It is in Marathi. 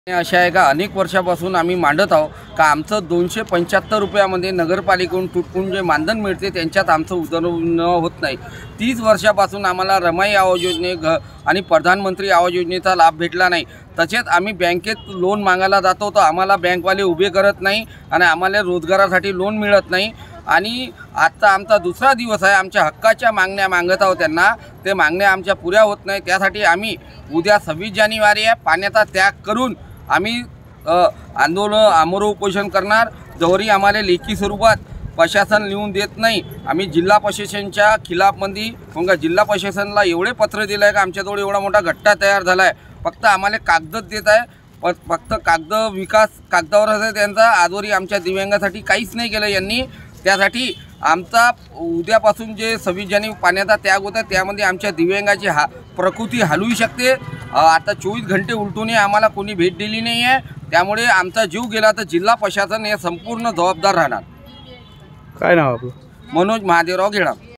अशा आहे का अनेक वर्षापासून आम्ही मांडत आहोत का आमचं 275 रुपयामध्ये नगरपालिकेकडून तुटपून जे मानधन मिळते त्यांच्यात आमचं उदरनिर्वाह होत नाही। 30 वर्षापासून आम्हाला रमाई आवास योजने आणि प्रधानमंत्री आवास योजनेचा लाभ भेटला नाही। तसेच आम्ही बँकेत लोन मागायला जातो तर आम्हाला बँकवाले उभे करत नाही आणि आम्हाला रोजगारासाठी लोन मिळत नाही। आणि आता आमचा दुसरा दिवस आहे, आमच्या हक्काच्या मागण्या मागत आहोत त्यांना, ते मागण्या आमच्या पुऱ्या होत नाही। त्यासाठी आम्ही उद्या 26 जानेवारी पाण्याचा त्याग करून आम्ही आंदोलन आमरण उपोषण करणार। जवरी आम्हाला लेखी स्वरूपात प्रशासन लिहून देत नाही, आम्ही जिल्हा प्रशासनाच्या खिलाफमध्ये मग जिल्हा प्रशासनाला एवढे पत्र दिलं आहे का आमच्याजवळ एवढा मोठा गट्टा तयार झाला आहे। फक्त आम्हाला कागद देत आहे, फक्त कागद विकास कागदावर आहे त्यांचा, आजवरी आमच्या दिव्यांगासाठी काहीच नाही केलं यांनी। त्यासाठी आमचा उद्यापासून जे 26 जानेवारी पाण्याचा त्याग होता त्यामध्ये आमच्या दिव्यांगाची प्रकृती हलवू शकते। आता 24 घंटे उलटूनही आम्हाला कोणी भेट दिली नाही आहे, त्यामुळे आमचा जीव गेला तर जिल्हा प्रशासन हे संपूर्ण जबाबदार राहणार। काय नाव आपलं? मनोज महादेवराव घेडा।